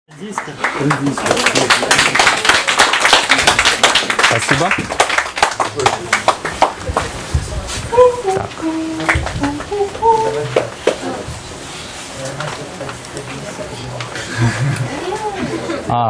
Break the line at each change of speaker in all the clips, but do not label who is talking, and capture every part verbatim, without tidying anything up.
Спасибо. Так. А,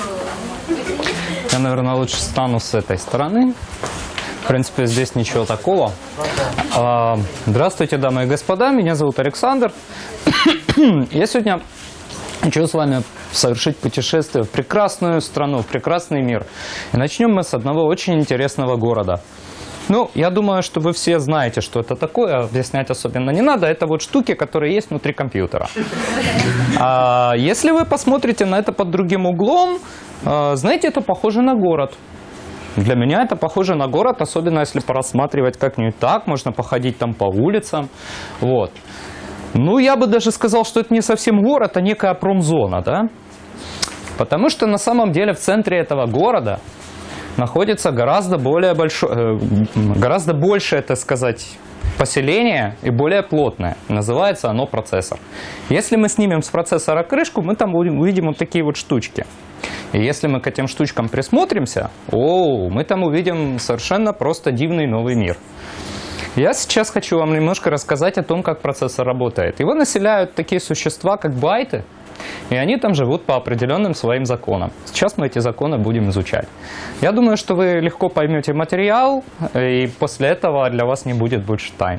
я, наверное, лучше стану с этой стороны. В принципе, здесь ничего такого. А, здравствуйте, дамы и господа. Меня зовут Александр. Я сегодня хочу с вами совершить путешествие в прекрасную страну, в прекрасный мир. И начнем мы с одного очень интересного города. Ну, я думаю, что вы все знаете, что это такое, объяснять особенно не надо. Это вот штуки, которые есть внутри компьютера. А если вы посмотрите на это под другим углом, знаете, это похоже на город. Для меня это похоже на город, особенно если порассматривать как-нибудь так, можно походить там по улицам. Вот. Ну, я бы даже сказал, что это не совсем город, а некая промзона, да? Потому что на самом деле в центре этого города находится гораздо более большое, гораздо большее, так сказать, поселение и более плотное. Называется оно процессор. Если мы снимем с процессора крышку, мы там увидим вот такие вот штучки. И если мы к этим штучкам присмотримся, о, мы там увидим совершенно просто дивный новый мир. Я сейчас хочу вам немножко рассказать о том, как процессор работает. Его населяют такие существа, как байты, и они там живут по определенным своим законам. Сейчас мы эти законы будем изучать. Я думаю, что вы легко поймете материал, и после этого для вас не будет больше тайн.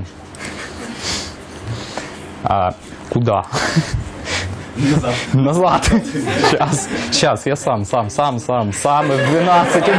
А, куда? Назад. Назад. Сейчас, сейчас, я сам, сам, сам, сам, сам, в двенадцать.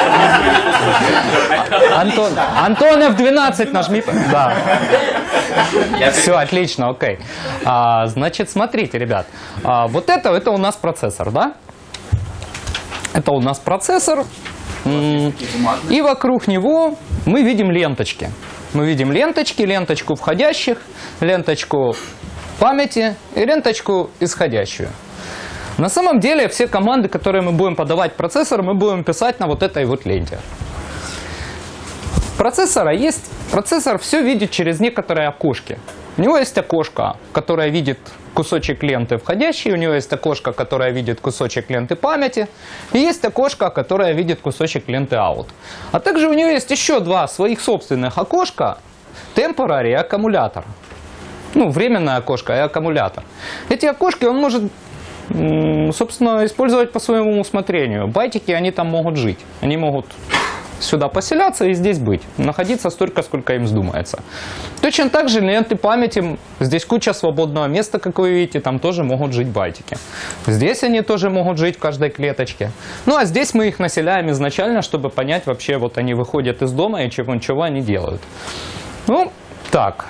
Антон, Антон, эф двенадцать нажми. Да. Все, отлично, окей. А, значит, смотрите, ребят. А, вот это, это у нас процессор, да? Это у нас процессор. И вокруг него мы видим ленточки. Мы видим ленточки, ленточку входящих, ленточку памяти и ленточку исходящую. На самом деле все команды, которые мы будем подавать в процессор, мы будем писать на вот этой вот ленте. Процессора есть, процессор все видит через некоторые окошки. У него есть окошко, которое видит кусочек ленты входящий, у него есть окошко, которое видит кусочек ленты памяти, и есть окошко, которое видит кусочек ленты out. А также у него есть еще два своих собственных окошка, temporary и аккумулятор. Ну, временное окошко и аккумулятор. Эти окошки он может, собственно, использовать по своему усмотрению. Байтики, они там могут жить. Они могут сюда поселяться и здесь быть. Находиться столько, сколько им вздумается. Точно так же ленты памяти. Здесь куча свободного места, как вы видите. Там тоже могут жить байтики. Здесь они тоже могут жить в каждой клеточке. Ну, а здесь мы их населяем изначально, чтобы понять вообще, вот они выходят из дома и чего, чего они делают. Ну, так.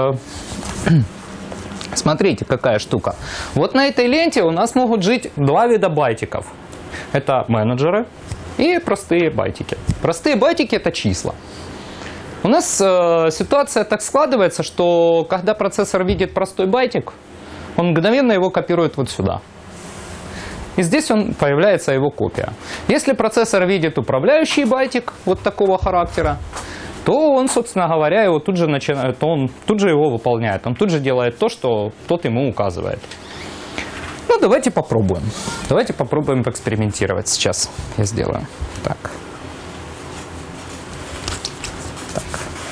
Смотрите, какая штука. Вот на этой ленте у нас могут жить два вида байтиков. Это менеджеры и простые байтики. Простые байтики – это числа. У нас э, ситуация так складывается, что когда процессор видит простой байтик, он мгновенно его копирует вот сюда. И здесь он, появляется его копия. Если процессор видит управляющий байтик вот такого характера, то он, собственно говоря, его тут же начинает, то он тут же его выполняет. Он тут же делает то, что тот ему указывает. Ну, давайте попробуем. Давайте попробуем поэкспериментировать сейчас. Я сделаю. Так. Так.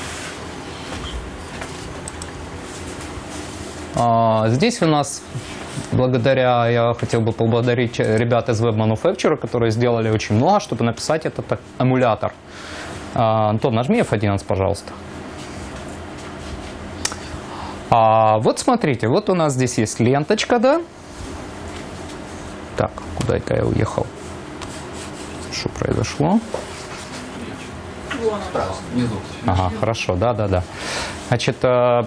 А, здесь у нас, благодаря, я хотел бы поблагодарить ребят из Web Manufacturer, которые сделали очень много, чтобы написать этот эмулятор. А, Антон, нажми эф одиннадцать, пожалуйста. А, вот смотрите, вот у нас здесь есть ленточка, да? Так, куда это я уехал? Что произошло?
Справа, внизу.
Ага, хорошо, да, да, да. Значит, э,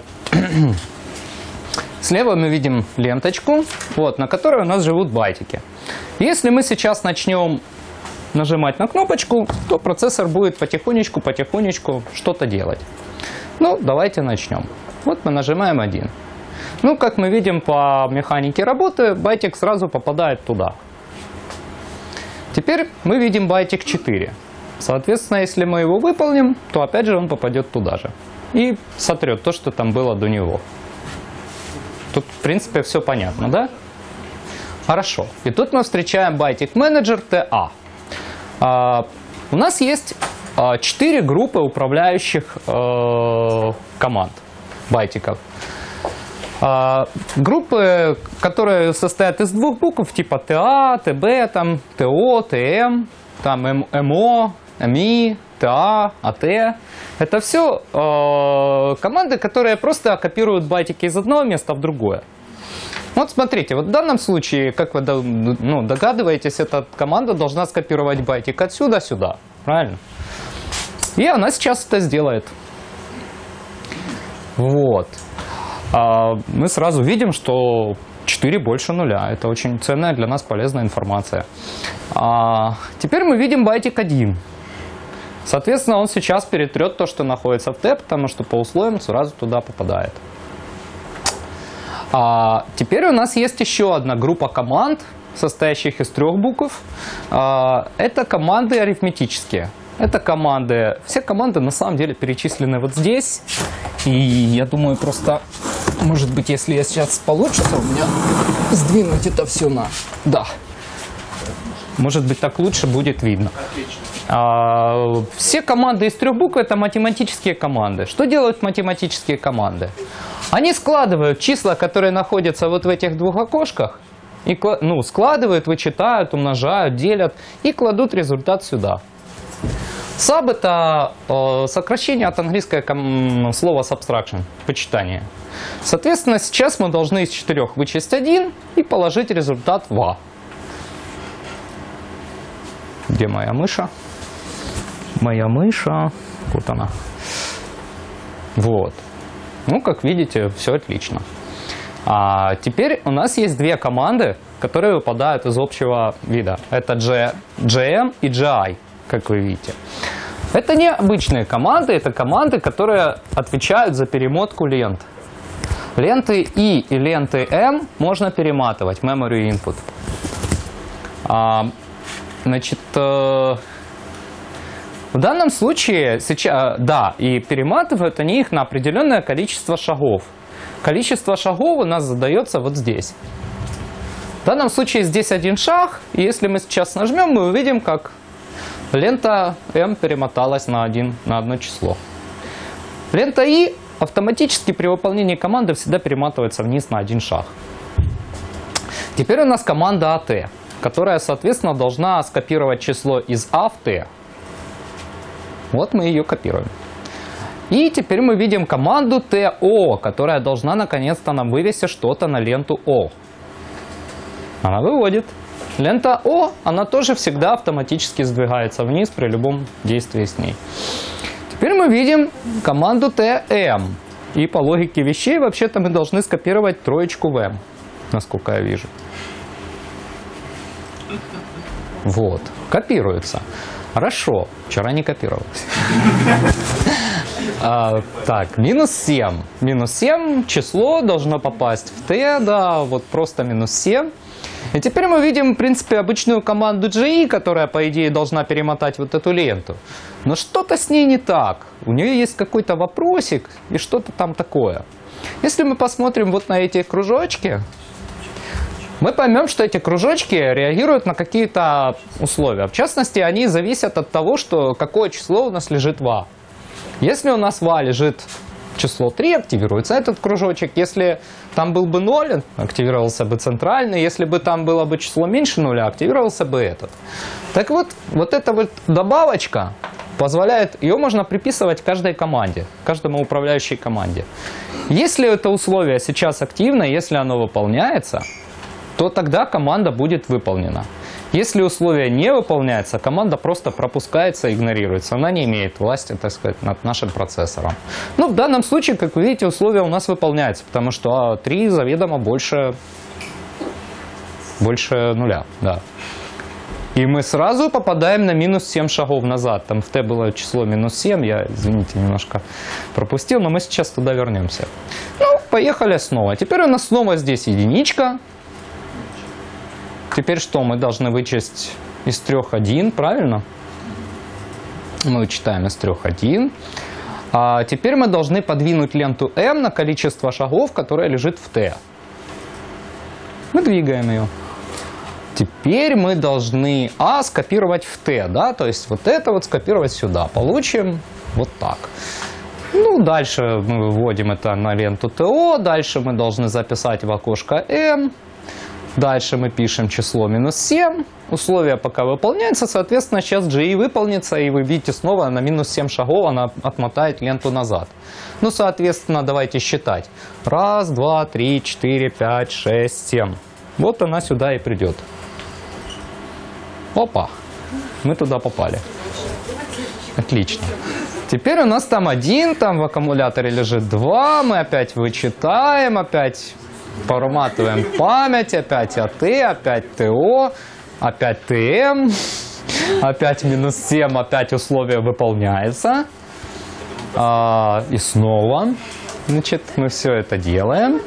слева мы видим ленточку, вот, на которой у нас живут байтики. Если мы сейчас начнем нажимать на кнопочку, то процессор будет потихонечку-потихонечку что-то делать. Ну, давайте начнем. Вот мы нажимаем один. Ну, как мы видим по механике работы, байтик сразу попадает туда. Теперь мы видим байтик четыре. Соответственно, если мы его выполним, то опять же он попадет туда же. И сотрет то, что там было до него. Тут, в принципе, все понятно, да? Хорошо. И тут мы встречаем байтик менеджер ти эй. А, у нас есть а, четыре группы управляющих а, команд, байтиков. А, группы, которые состоят из двух букв, типа ти эй, ти би, там, ти о, ти эм, там эм о, эм и, ти эй, эй ти. Это все э, команды, которые просто копируют байтики из одного места в другое. Вот смотрите, вот в данном случае, как вы ну, догадываетесь, эта команда должна скопировать байтик отсюда сюда. Правильно? И она сейчас это сделает. Вот. А мы сразу видим, что четыре больше нуля. Это очень ценная для нас полезная информация. А теперь мы видим байтик один. Соответственно, он сейчас перетрет то, что находится в Т, потому что по условиям сразу туда попадает. А теперь у нас есть еще одна группа команд, состоящих из трех букв. А, это команды арифметические. Это команды, все команды на самом деле перечислены вот здесь. И я думаю, просто, может быть, если я сейчас получится у меня сдвинуть это все на... Да. Может быть, так лучше будет видно. А, все команды из трех букв — это математические команды. Что делают математические команды? Они складывают числа, которые находятся вот в этих двух окошках, и, ну, складывают, вычитают, умножают, делят и кладут результат сюда. Саб — это э, сокращение от английского слова subtraction, вычитание. Соответственно, сейчас мы должны из четырех вычесть один и положить результат в А. Где моя мыша? Моя мыша. Вот она. Вот. Ну, как видите, все отлично. А теперь у нас есть две команды, которые выпадают из общего вида. Это джи эм и джи ай, как вы видите. Это не обычные команды, это команды, которые отвечают за перемотку лент. Ленты И и ленты М можно перематывать, memory input. А, значит, э, в данном случае, сейчас, да, и перематывают они их на определенное количество шагов. Количество шагов у нас задается вот здесь. В данном случае здесь один шаг, и если мы сейчас нажмем, мы увидим, как лента М перемоталась на, один, на одно число. Лента И автоматически при выполнении команды всегда перематывается вниз на один шаг. Теперь у нас команда эй ти, которая, соответственно, должна скопировать число из А в Т. Вот мы ее копируем. И теперь мы видим команду ти о, которая должна наконец-то нам вывести что-то на ленту О. Она выводит. Лента О, она тоже всегда автоматически сдвигается вниз при любом действии с ней. Теперь мы видим команду ти эм. И по логике вещей, вообще-то, мы должны скопировать троечку в М, насколько я вижу. Вот, копируется. Хорошо, вчера не копировалось. А, так, минус семь. Минус семь, число должно попасть в Т, да, вот просто минус семь. И теперь мы видим, в принципе, обычную команду джи и, которая, по идее, должна перемотать вот эту ленту. Но что-то с ней не так. У нее есть какой-то вопросик и что-то там такое. Если мы посмотрим вот на эти кружочки, мы поймем, что эти кружочки реагируют на какие-то условия. В частности, они зависят от того, что какое число у нас лежит в А. Если у нас в А лежит число три, активируется этот кружочек. Если там был бы ноль, активировался бы центральный. Если бы там было бы число меньше нуля, активировался бы этот. Так вот, вот эта вот добавочка позволяет, ее можно приписывать каждой команде, каждому управляющей команде. Если это условие сейчас активно, если оно выполняется, то тогда команда будет выполнена. Если условие не выполняется, команда просто пропускается, игнорируется. Она не имеет власти, так сказать, над нашим процессором. Ну, в данном случае, как вы видите, условие у нас выполняется, потому что три заведомо больше, больше нуля. Да. И мы сразу попадаем на минус семь шагов назад. Там в Т было число минус семь, я, извините, немножко пропустил, но мы сейчас туда вернемся. Ну, поехали снова. Теперь у нас снова здесь единичка. Теперь что? Мы должны вычесть из трех один, правильно? Мы вычитаем из трех один. А теперь мы должны подвинуть ленту М на количество шагов, которое лежит в Т. Мы двигаем ее. Теперь мы должны А скопировать в Т, да, то есть вот это вот скопировать сюда. Получим вот так. Ну, дальше мы выводим это на ленту ТО, дальше мы должны записать в окошко N, дальше мы пишем число минус семь, условия пока выполняются, соответственно, сейчас джи и выполнится, и вы видите снова на минус семь шагов она отмотает ленту назад. Ну, соответственно, давайте считать. Раз, два, три, четыре, пять, шесть, семь. Вот она сюда и придет. Опа, мы туда попали. Отлично. Теперь у нас там один, там в аккумуляторе лежит два, мы опять вычитаем, опять проматываем память, опять АТ, опять ТО, опять ТМ, опять минус семь, опять условие выполняется. А, и снова, значит, мы все это делаем.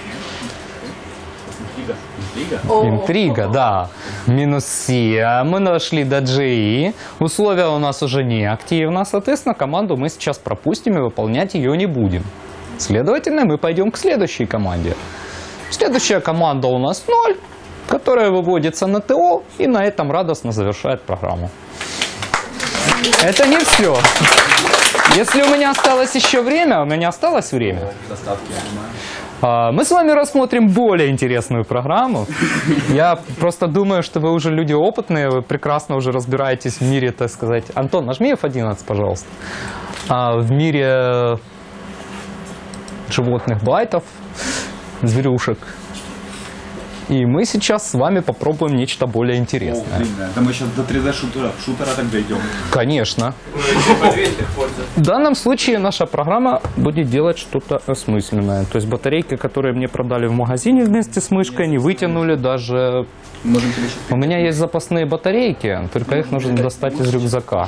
Интрига, да. Минус семь. Мы дошли до джи и. Условия у нас уже не активно. Соответственно, команду мы сейчас пропустим и выполнять ее не будем. Следовательно, мы пойдем к следующей команде. Следующая команда у нас ноль, которая выводится на ТО и на этом радостно завершает программу. Это не все. Если у меня осталось еще время, у меня осталось время. Мы с вами рассмотрим более интересную программу. Я просто думаю, что вы уже люди опытные, вы прекрасно уже разбираетесь в мире, так сказать. Антон, нажми эф одиннадцать, пожалуйста. В мире животных байтов, зверюшек. И мы сейчас с вами попробуем нечто более интересное.
О, да мы сейчас до три дэ шутера, шутера так дойдем.
Конечно. В данном случае наша программа будет делать что-то осмысленное. То есть батарейки, которые мне продали в магазине вместе с мышкой, не вытянули даже... У меня есть запасные батарейки, только их нужно достать из рюкзака.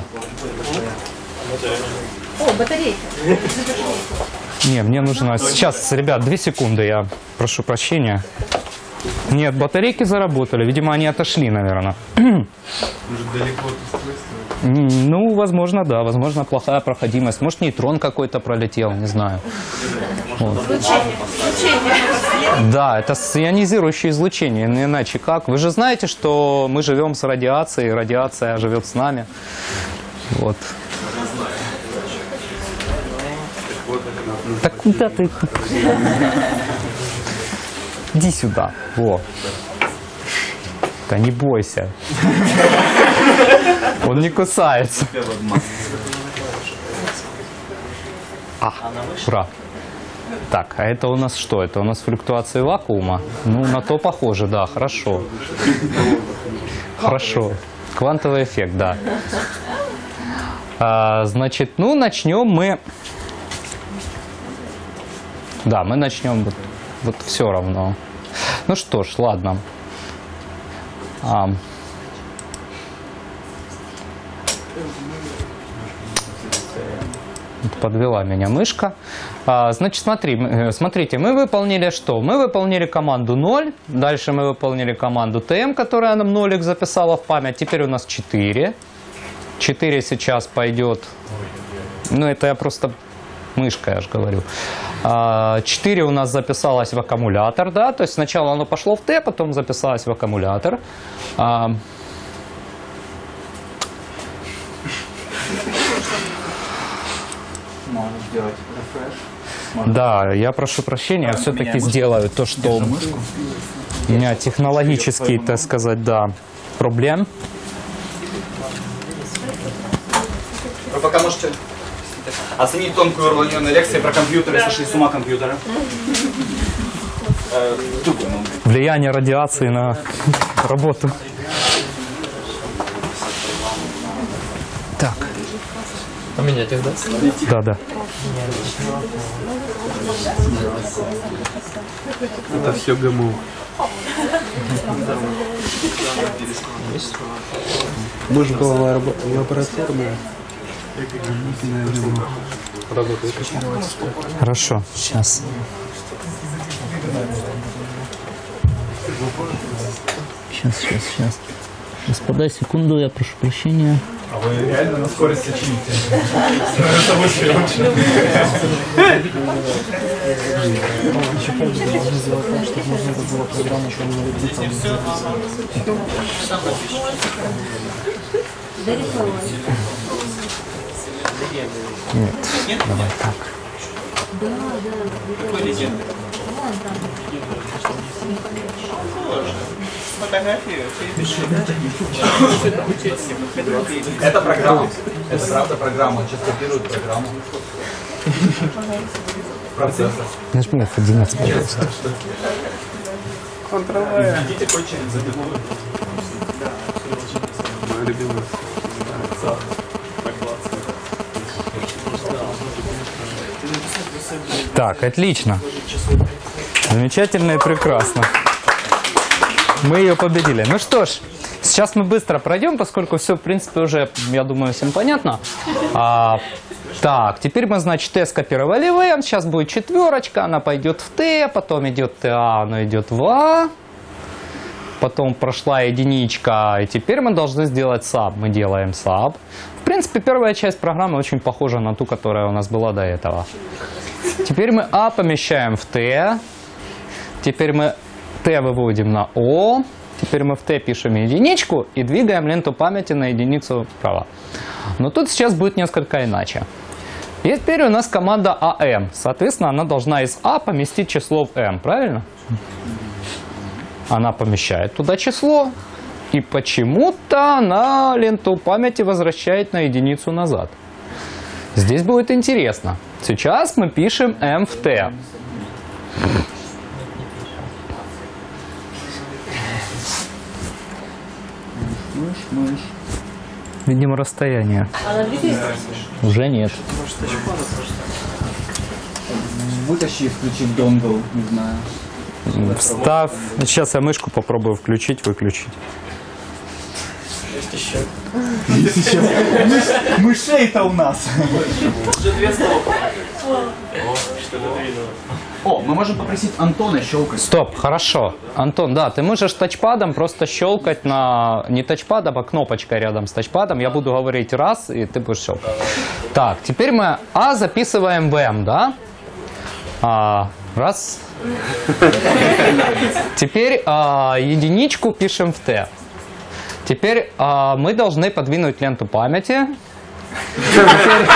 О, батарейка.
Не, мне нужно... Сейчас, ребят, две секунды, я прошу прощения. Нет, батарейки заработали. Видимо, они отошли, наверное.
Может, далеко от устройства?
Ну, возможно, да. Возможно, плохая проходимость. Может, нейтрон какой-то пролетел, не знаю. Вот. Да, это ионизирующее излучение. Иначе как? Вы же знаете, что мы живем с радиацией, радиация живет с нами. Вот. Так куда ты? Иди сюда. Во. Да не бойся. Он не кусается. А, ура. Так, а это у нас что? Это у нас флюктуации вакуума? Ну, на то похоже, да, хорошо. Хорошо. Квантовый эффект, да. А, значит, ну, начнем мы... Да, мы начнем вот, вот все равно. Ну что ж, ладно. А. Подвела меня мышка. А, значит, смотри, смотрите, мы выполнили что? Мы выполнили команду ноль, дальше мы выполнили команду тм, которая нам нолик записала в память. Теперь у нас четыре. четыре сейчас пойдет. Ну, это я просто мышкой, я же говорю. четыре у нас записалось в аккумулятор, да, то есть сначала оно пошло в Т, потом записалось в аккумулятор. А...
Можно сделать рефреш.
Да, я прошу прощения, я все-таки сделаю то, что у меня технологический, так сказать, да, проблем.
Вы пока можете оценить тонкую уравненную лекцию про компьютеры, сошли с ума компьютера.
Влияние радиации на работу. Так.
Поменять их, да?
Да, да.
Это все ГМУ. Мы же была лабораторная.
Хорошо, сейчас. Сейчас, сейчас, сейчас. Господа, секунду, я прошу прощения.
А вы реально на скорость сочините?
Нет, давай так.
Это программа. Это правда программа. Сейчас копируют программу. Процессор.
Нажми эф одиннадцать, пожалуйста.
Идите по очереди за бегом.
Моя любимая.
Так, отлично. Замечательно и прекрасно. Мы ее победили. Ну что ж, сейчас мы быстро пройдем, поскольку все, в принципе, уже, я думаю, всем понятно. А, так, теперь мы, значит, Т скопировали в М. Сейчас будет четверочка, она пойдет в Т, потом идет ТА, она идет в А. Потом прошла единичка, и теперь мы должны сделать саб. Мы делаем саб. В принципе, первая часть программы очень похожа на ту, которая у нас была до этого. Теперь мы А помещаем в Т. Теперь мы Т выводим на О. Теперь мы в Т пишем единичку и двигаем ленту памяти на единицу вправо. Но тут сейчас будет несколько иначе. И теперь у нас команда АМ. Соответственно, она должна из А поместить число в М. Правильно? Она помещает туда число. И почему-то она ленту памяти возвращает на единицу назад. Здесь будет интересно. Сейчас мы пишем М в Т. Видимо, расстояние. Уже нет.
Вытащи и включи донгл, не знаю.
Встав. Сейчас я мышку попробую включить, выключить.
Есть еще. Мышей-то у нас.
Уже две стопы.
О, мы можем попросить Антона щелкать.
Стоп, хорошо. Антон, да, ты можешь тачпадом просто щелкать на... Не тачпадом, а кнопочкой рядом с тачпадом. Я буду говорить раз, и ты будешь щелкать. Так, теперь мы А записываем в М, да? А, раз. Теперь а, единичку пишем в Т. Теперь а, мы должны подвинуть ленту памяти. Теперь,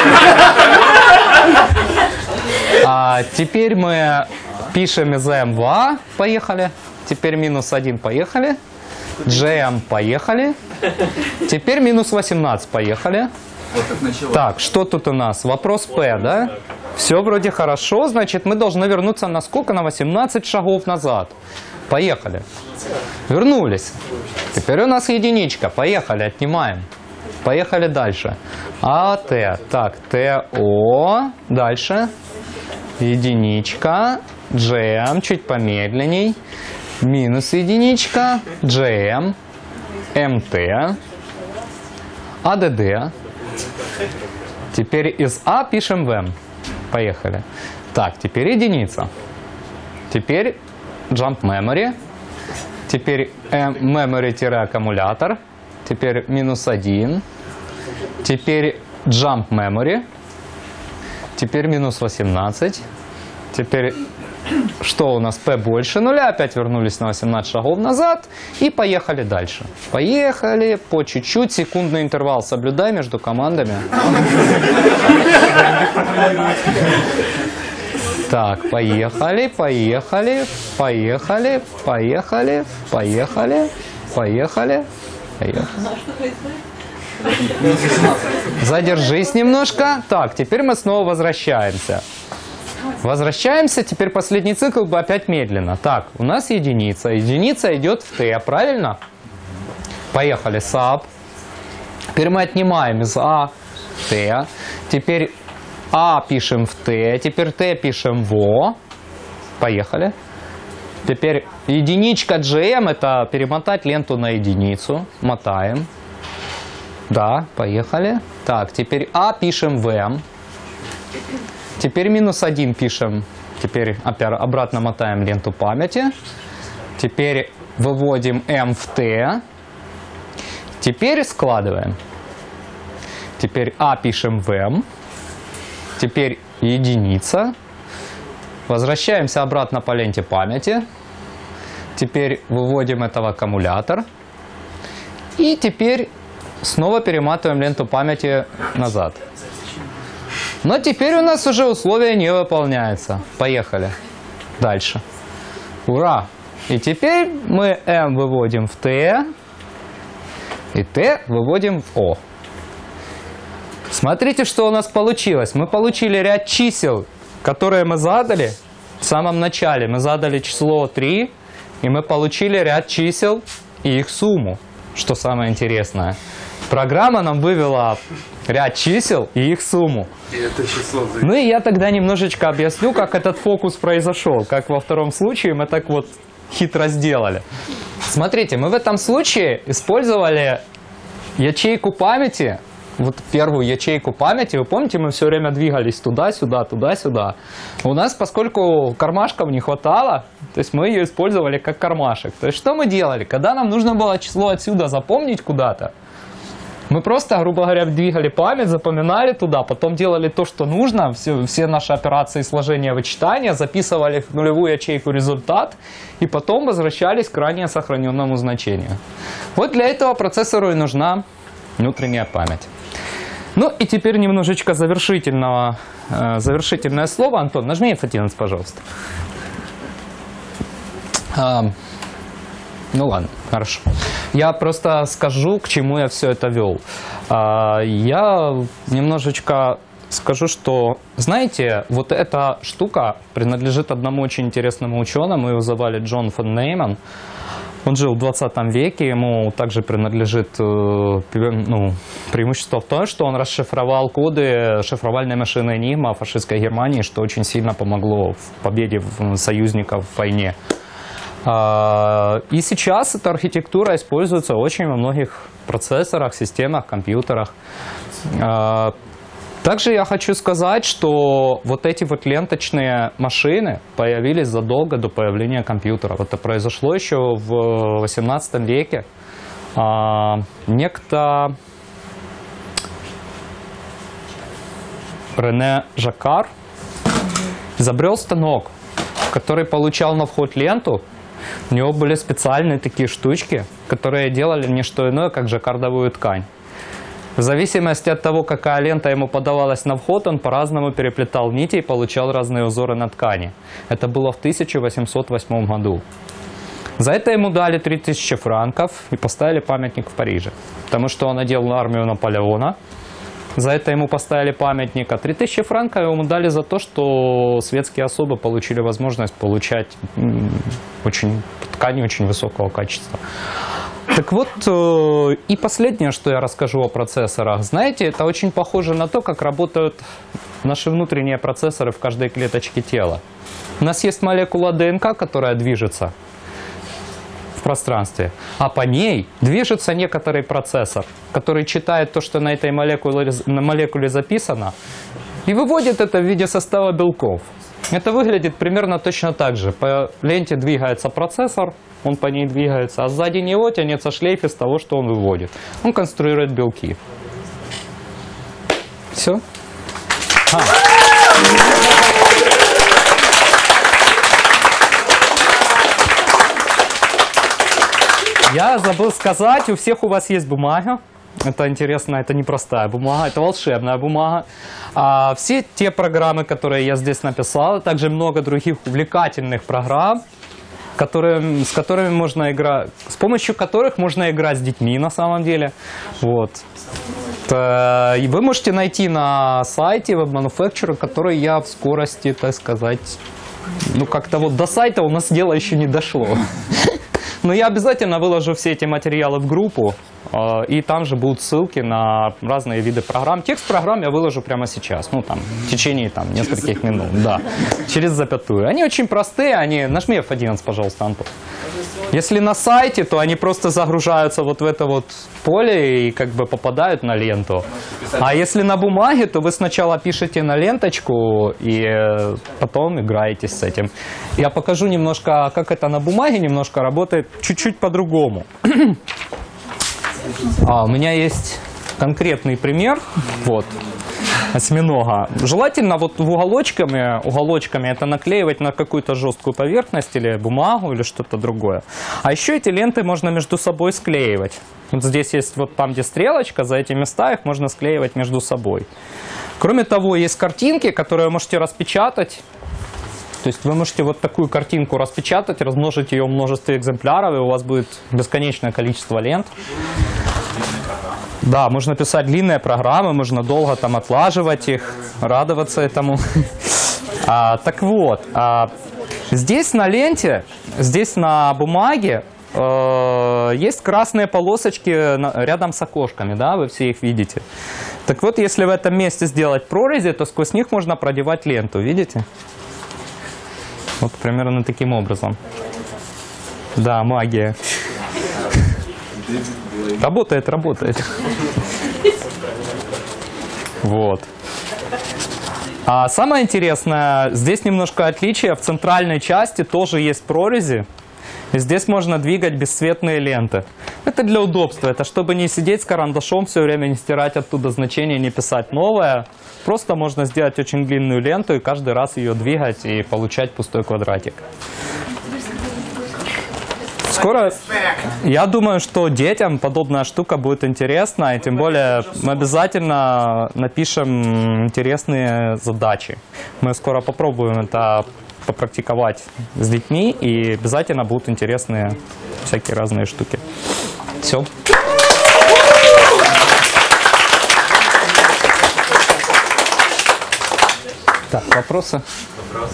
а, теперь мы пишем из М в А. Поехали. Теперь минус один. Поехали. джи эм. Поехали. Теперь минус восемнадцать. Поехали.
Вот как начало.
Так, что тут у нас? Вопрос П, да? Все вроде хорошо, значит, мы должны вернуться на сколько? На восемнадцать шагов назад. Поехали. Вернулись. Теперь у нас единичка. Поехали, отнимаем. Поехали дальше. А, Т. Так, Т, О. Дальше. Единичка. джи эм. Чуть помедленней. Минус единичка. джи эм. эм тэ. а дэ дэ. Теперь из А пишем в М. Поехали. Так, теперь единица. Теперь jump memory. Теперь memory-аккумулятор. Теперь минус один. Теперь jump memory. Теперь минус восемнадцать. Теперь что у нас? P больше нуля. Опять вернулись на восемнадцать шагов назад. И поехали дальше. Поехали по чуть-чуть. Секундный интервал соблюдай между командами. Так, поехали, поехали, поехали, поехали, поехали, поехали, поехали. Задержись немножко. Так, теперь мы снова возвращаемся. Возвращаемся, теперь последний цикл бы опять медленно. Так, у нас единица. Единица идет в Т, правильно? Поехали, саб. Теперь мы отнимаем из А Т. Теперь А пишем в Т. Теперь Т пишем в О. Поехали. Теперь единичка джи эм это перемотать ленту на единицу. Мотаем. Да, поехали. Так, теперь А пишем в М. Теперь минус один пишем. Теперь опять обратно мотаем ленту памяти. Теперь выводим М в Т. Теперь складываем. Теперь А пишем в М. Теперь единица. Возвращаемся обратно по ленте памяти. Теперь выводим это в аккумулятор. И теперь снова перематываем ленту памяти назад. Но теперь у нас уже условие не выполняется. Поехали. Дальше. Ура! И теперь мы М выводим в Т. И Т выводим в О. Смотрите, что у нас получилось. Мы получили ряд чисел, которые мы задали в самом начале. Мы задали число три, и мы получили ряд чисел и их сумму. Что самое интересное. Программа нам вывела ряд чисел и их сумму.
И это число.
Ну и я тогда немножечко объясню, как этот фокус произошел. Как во втором случае мы так вот хитро сделали. Смотрите, мы в этом случае использовали ячейку памяти. Вот первую ячейку памяти, вы помните, мы все время двигались туда-сюда, туда-сюда. У нас, поскольку кармашков не хватало, то есть мы ее использовали как кармашек. То есть что мы делали? Когда нам нужно было число отсюда запомнить куда-то, мы просто, грубо говоря, двигали память, запоминали туда, потом делали то, что нужно, все, все наши операции сложения, вычитания, записывали в нулевую ячейку результат и потом возвращались к ранее сохраненному значению. Вот для этого процессору и нужна внутренняя память. Ну и теперь немножечко завершительного, э, завершительное слово. Антон, нажми эф одиннадцать, пожалуйста. А, ну ладно, хорошо. Я просто скажу, к чему я все это вел. А, я немножечко скажу, что, знаете, вот эта штука принадлежит одному очень интересному ученому, его звали Джон фон Нейман. Он жил в двадцатом веке, ему также принадлежит ну, преимущество в том, что он расшифровал коды шифровальной машины Enigma фашистской Германии, что очень сильно помогло в победе союзников в войне. И сейчас эта архитектура используется очень во многих процессорах, системах, компьютерах. Также я хочу сказать, что вот эти вот ленточные машины появились задолго до появления компьютеров. Это произошло еще в восемнадцатом веке. А, некто Рене Жаккар изобрел станок, который получал на вход ленту. У него были специальные такие штучки, которые делали не что иное, как жаккардовую ткань. В зависимости от того, какая лента ему подавалась на вход, он по-разному переплетал нити и получал разные узоры на ткани. Это было в тысяча восемьсот восьмом году. За это ему дали три тысячи франков и поставили памятник в Париже. Потому что он одел армию Наполеона. За это ему поставили памятник. А три тысячи франков ему дали за то, что светские особы получили возможность получать очень, ткани очень высокого качества. Так вот, и последнее, что я расскажу о процессорах. Знаете, это очень похоже на то, как работают наши внутренние процессоры в каждой клеточке тела. У нас есть молекула ДНК, которая движется в пространстве, а по ней движется некоторый процессор, который читает то, что на этой молекуле, на молекуле записано, и выводит это в виде состава белков. Это выглядит примерно точно так же. По ленте двигается процессор, он по ней двигается, а сзади него тянется шлейф из того, что он выводит. Он конструирует белки. Все. А. Я забыл сказать, у всех у вас есть бумага. Это интересно, это не простая бумага, это волшебная бумага. А все те программы, которые я здесь написал, а также много других увлекательных программ, которые, с которыми можно играть, с помощью которых можно играть с детьми на самом деле. Вот. И вы можете найти на сайте Web Manufacturer, который я в скорости, так сказать, ну как-то вот до сайта у нас дело еще не дошло. Но я обязательно выложу все эти материалы в группу, и там же будут ссылки на разные виды программ. Текст программ я выложу прямо сейчас, ну там, в течение там, нескольких минут, да, через запятую. Они очень простые, они... Нажми эф одиннадцать, пожалуйста, Антон. Если на сайте, то они просто загружаются вот в это вот поле и как бы попадают на ленту. А если на бумаге, то вы сначала пишете на ленточку и потом играетесь с этим. Я покажу немножко, как это на бумаге немножко работает, чуть-чуть по-другому. А, у меня есть конкретный пример. Вот. Осьминога. Желательно вот в уголочками, уголочками это наклеивать на какую-то жесткую поверхность или бумагу или что-то другое. А еще эти ленты можно между собой склеивать. Вот здесь есть вот там, где стрелочка, за эти места их можно склеивать между собой. Кроме того, есть картинки, которые вы можете распечатать. То есть вы можете вот такую картинку распечатать, размножить ее в множестве экземпляров, и у вас будет бесконечное количество лент. Да, можно писать длинные программы, можно долго там отлаживать их, радоваться этому. А, так вот, а, здесь на ленте, здесь на бумаге э, есть красные полосочки на, рядом с окошками, да, вы все их видите. Так вот, если в этом месте сделать прорези, то сквозь них можно продевать ленту, видите? Вот примерно таким образом. Да, магия. Работает, работает. Вот. А самое интересное, здесь немножко отличие. В центральной части тоже есть прорези. И здесь можно двигать бесцветные ленты. Это для удобства. Это чтобы не сидеть с карандашом все время, не стирать оттуда значение, не писать новое. Просто можно сделать очень длинную ленту и каждый раз ее двигать и получать пустой квадратик. Скоро, я думаю, что детям подобная штука будет интересна, и тем более мы обязательно напишем интересные задачи. Мы скоро попробуем это попрактиковать с детьми, и обязательно будут интересные всякие разные штуки. Все. Так, вопросы?
Вопросы?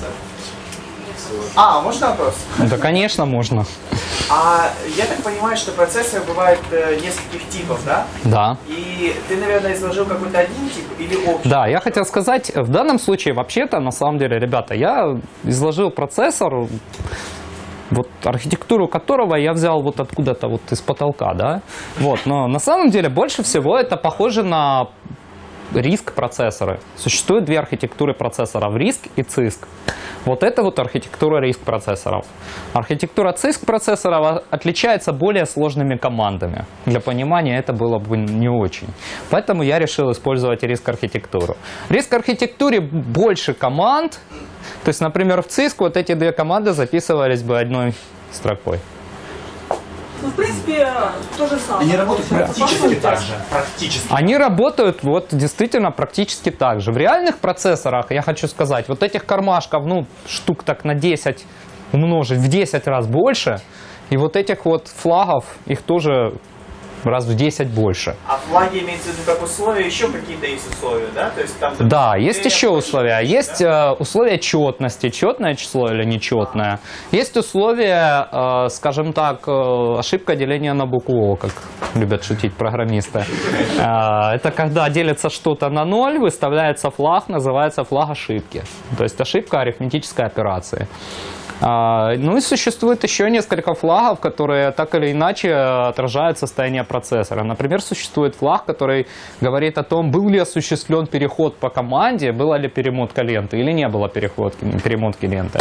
А, можно вопрос?
Да, конечно, можно.
А я так понимаю, что процессор бывает э, нескольких типов, да?
Да.
И ты, наверное, изложил какой-то один тип или общий?
Да, я хотел сказать, в данном случае, вообще-то, на самом деле, ребята, я изложил процессор, вот архитектуру которого я взял вот откуда-то вот из потолка, да? Вот, но на самом деле больше всего это похоже на риск процессоры. Существует две архитектуры процессоров, риск и циск. Вот это вот архитектура риск процессоров. Архитектура циск процессоров отличается более сложными командами. Для понимания это было бы не очень. Поэтому я решил использовать риск архитектуру. В риск архитектуре больше команд. То есть, например, в циск вот эти две команды записывались бы одной строкой.
Ну, в принципе, то же самое.
Они работают практически так же. Практически.
Они работают вот действительно практически так же. В реальных процессорах, я хочу сказать, вот этих кармашков, ну, штук так на десять умножить, в десять раз больше. И вот этих вот флагов, их тоже раз в десять больше.
А флаги имеется в виду как условия, еще какие-то есть условия, да? То есть там...
Да, есть еще условия. Есть э, условия четности, четное число или нечетное. Есть условия, э, скажем так, э, ошибка деления на букву О, как любят шутить программисты. Э, это когда делится что-то на ноль, выставляется флаг, называется флаг ошибки. То есть ошибка арифметической операции. Ну и существует еще несколько флагов, которые так или иначе отражают состояние процессора. Например, существует флаг, который говорит о том, был ли осуществлен переход по команде, была ли перемотка ленты или не было переходки, перемотки ленты.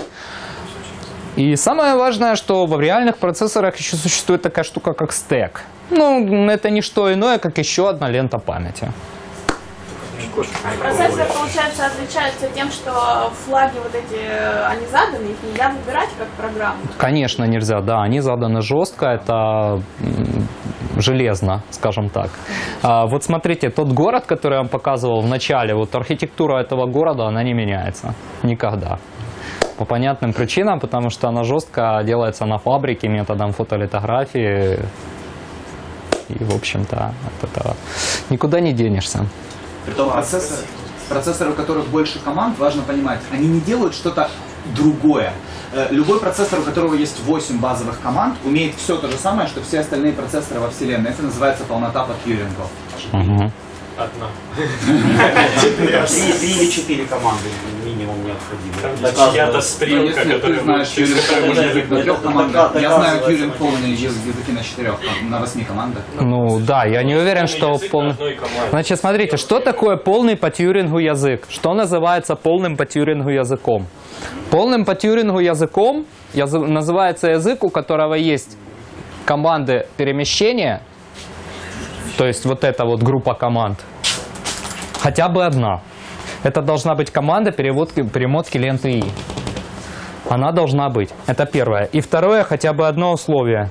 И самое важное, что в реальных процессорах еще существует такая штука, как стэк. Ну, это не что иное, как еще одна лента памяти.
Процессор, получается, отличается тем, что флаги вот эти, они заданы, их нельзя выбирать как программу.
Конечно, нельзя, да, они заданы жестко, это железно, скажем так. А, вот смотрите, тот город, который я вам показывал в начале, вот архитектура этого города, она не меняется никогда. По понятным причинам, потому что она жестко делается на фабрике методом фотолитографии. И, в общем-то, от этого никуда не денешься.
Притом процессоры, процессоры, у которых больше команд, важно понимать, они не делают что-то другое. Любой процессор, у которого есть восемь базовых команд, умеет все то же самое, что все остальные процессоры во вселенной. Это называется полнота по Тьюрингу.
Угу.
Одна.
Три или четыре команды минимум необходимы.
Чья-то стрелка, которая
знаешь язык на трех командах. Я знаю Тьюринг полный языки на четырех, на восьми командах.
Ну да, я не уверен, что полный... Значит, смотрите, что такое полный по Тьюрингу язык? Что называется полным по Тьюрингу языком? Полным по Тьюрингу языком язык, называется язык, у которого есть команды перемещения то есть вот эта вот группа команд, хотя бы одна. Это должна быть команда переводки, перемотки ленты И. Она должна быть. Это первое. И второе, хотя бы одно условие.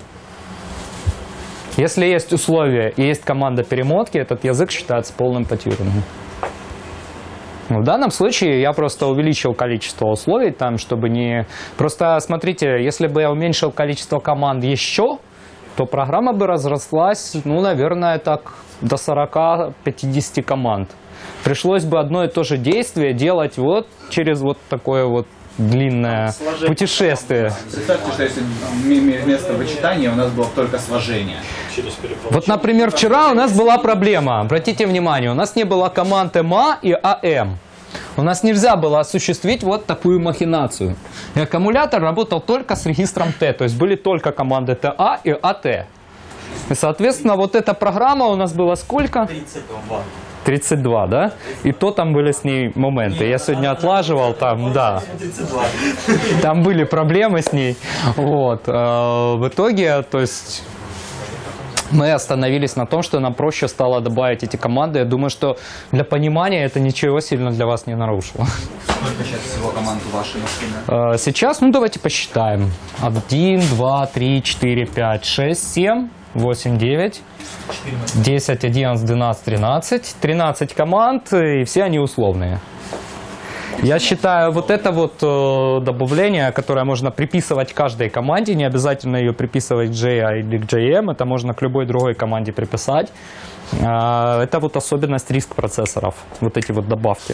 Если есть условие и есть команда перемотки, этот язык считается полным по Тьюрингу. В данном случае я просто увеличил количество условий, там, чтобы не... Просто смотрите, если бы я уменьшил количество команд еще, то программа бы разрослась, ну, наверное, так до сорока-пятидесяти команд. Пришлось бы одно и то же действие делать вот через вот такое вот длинное сложение. Путешествие.
Представьте, что если вместо вычитания у нас было только сложение.
Вот, например, вчера у нас была проблема. Обратите внимание, у нас не было команд эм а и а эм. У нас нельзя было осуществить вот такую махинацию. И аккумулятор работал только с регистром Т, то есть были только команды тэ а и а тэ. И, соответственно, вот эта программа у нас была сколько? тридцать два, да? И то там были с ней моменты. Я сегодня отлаживал, там, да. Там были проблемы с ней. Вот. В итоге, то есть, мы остановились на том, что нам проще стало добавить эти команды. Я думаю, что для понимания это ничего сильно для вас не нарушило.
Сколько сейчас всего команд у вашей машины?
Сейчас, ну, давайте посчитаем. один, два, три, четыре, пять, шесть, семь, восемь, девять. десять, одиннадцать, двенадцать, тринадцать. тринадцать команд, и все они условные. Я считаю, вот это вот э, добавление, которое можно приписывать каждой команде, не обязательно ее приписывать к джей ай или к джей эм, это можно к любой другой команде приписать. Э, это вот особенность риск процессоров, вот эти вот добавки.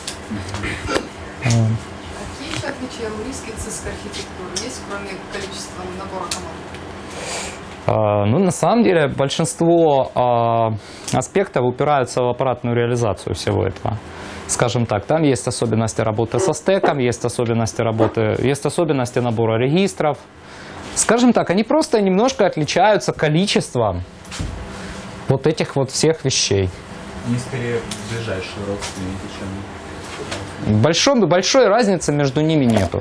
Какие еще отличия у риска и циск архитектуры есть, кроме количества набора команд?
Ну, на самом деле, большинство э, аспектов упираются в аппаратную реализацию всего этого. Скажем так, там есть особенности работы со стеком, есть особенности работы, есть особенности набора регистров. Скажем так, они просто немножко отличаются количеством вот этих вот всех вещей.
Они скорее ближайшие родственники, чем...
Большой, большой разницы между ними нету.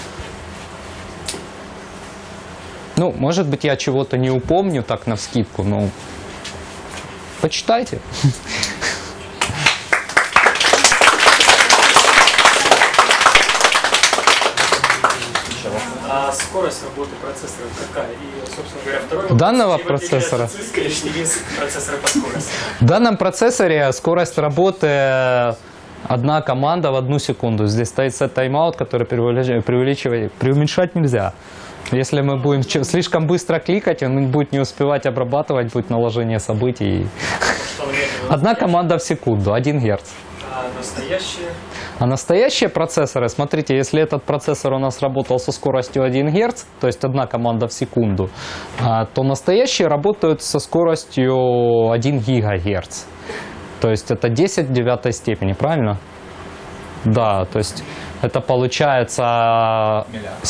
Ну, может быть, я чего-то не упомню так навскидку, но почитайте.
А скорость работы процессора какая? И, собственно говоря, второй вопрос.
Данного
Чем
процессора?
отличается циск или риск процессора по скорости?
В данном процессоре скорость работы одна команда в одну секунду. Здесь стоит set timeout, который преувеличивать, преуменьшать нельзя. Если мы будем слишком быстро кликать, он будет не успевать обрабатывать, будет наложение событий. Одна команда в секунду, один герц.
А настоящие?
А настоящие процессоры, смотрите, если этот процессор у нас работал со скоростью один герц, то есть одна команда в секунду, то настоящие работают со скоростью один гигагерц. То есть это десять в девятой степени, правильно? Да, то есть это получается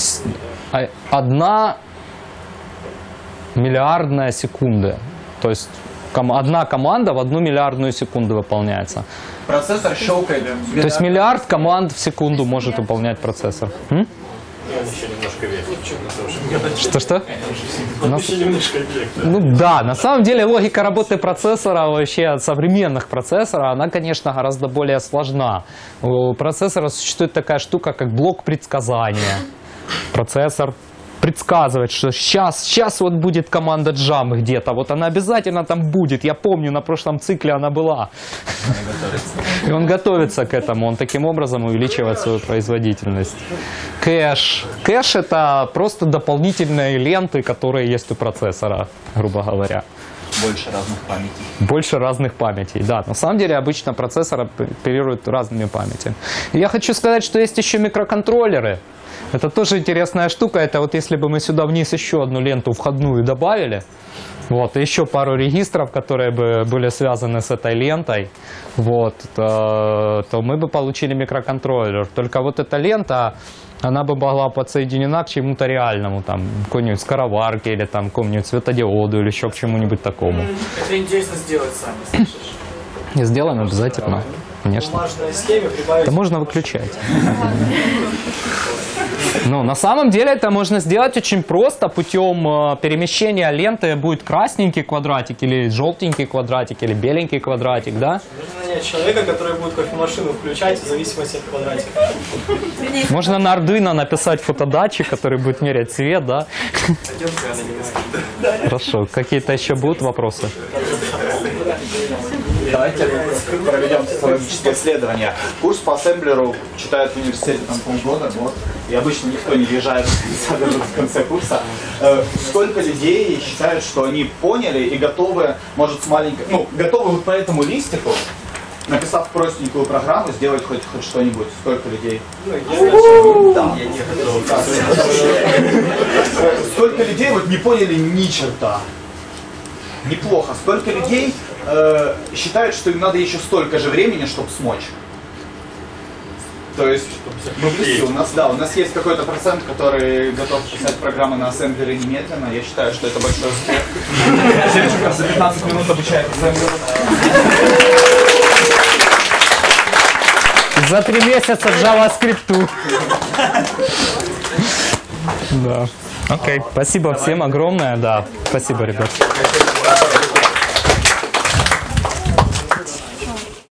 одна миллиардная секунда. То есть одна команда в одну миллиардную секунду выполняется.
Процессор щелкает.
То есть миллиард команд в секунду может выполнять процессор. М?
Еще немножко эффектно.
Что-что?
Еще немножко эффектно.
Ну да, на самом деле логика работы процессора, вообще современных процессоров, она, конечно, гораздо более сложна. У процессора существует такая штука, как блок предсказания. Процессор предсказывает, что сейчас, сейчас вот будет команда джам где-то, вот она обязательно там будет, я помню, на прошлом цикле она была. И он готовится к этому, он таким образом увеличивает свою производительность. Кэш. Кэш — это просто дополнительные ленты, которые есть у процессора, грубо говоря.
Больше разных памятей.
Больше разных памятей, да. На самом деле обычно процессор оперирует разными памятями. И я хочу сказать, что есть еще микроконтроллеры. Это тоже интересная штука. Это вот если бы мы сюда вниз еще одну ленту входную добавили, вот, и еще пару регистров, которые бы были связаны с этой лентой, вот, то, то мы бы получили микроконтроллер. Только вот эта лента, она бы была подсоединена к чему-то реальному, там, какой-нибудь скороварке или там, какому-нибудь светодиоду или еще к чему-нибудь такому.
Это интересно сделать сами, слышишь?
Сделаем обязательно, конечно.
бумажной схеме прибавить...
Это можно выключать. Ну, на самом деле это можно сделать очень просто путем э, перемещения ленты. Будет красненький квадратик, или желтенький квадратик, или беленький квадратик, да?
Нужно нанять человека, который будет кофемашину включать в зависимости от квадратика.
Можно на Arduino написать фотодатчик, который будет мерять цвет, да? Хорошо. Какие-то еще будут вопросы?
Давайте проведем социологическое исследование. Курс по ассемблеру читают в университете там полгода, вот, и обычно никто не въезжает в конце курса. Э, Сколько людей считают, что они поняли и готовы, может, с маленькой, ну, готовы вот по этому листику, написав простенькую программу, сделать хоть, хоть что-нибудь? Сколько людей?
Ну, я
Да. Сколько людей вот не поняли ни черта? Неплохо. Сколько людей э, считают, что им надо еще столько же времени, чтобы смочь? То есть, мы близки, у нас, да, у нас есть какой-то процент, который готов писать программы на ассемблере немедленно. Я считаю, что это большой успех. Сережка за пятнадцать минут обучает ассемблеру.
За три месяца в JavaScript. Да. Окей. Спасибо всем огромное. Да. Спасибо, ребят.